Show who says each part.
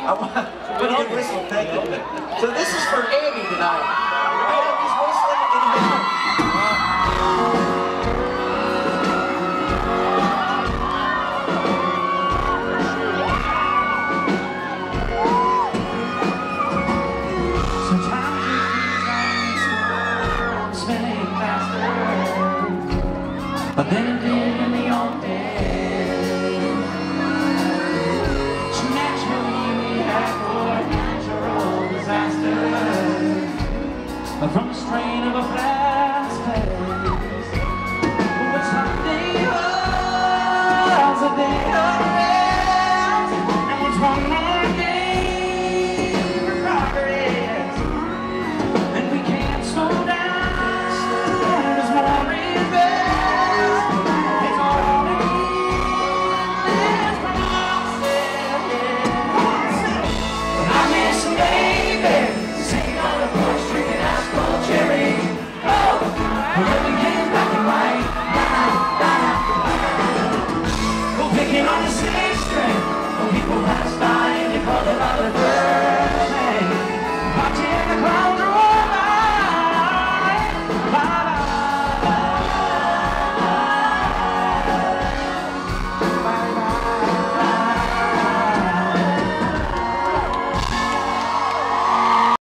Speaker 1: I want to whistle, thank you. So this is for Andy tonight. Oh, he's whistling in the middle.
Speaker 2: Sometimes it feels like this world's spinning faster, but then it did in the old days. So naturally we had for natural disaster, from the strain of a fast pace. But Sunday was a day of rest, and was one more day for progress. And we can't slow down, there's more is best. It's all needless process. I miss Mayberry, singing on the porch, drinking Rascal cherry. Oh, rubbing hands black and white. Go picking on the same string, when people pass by.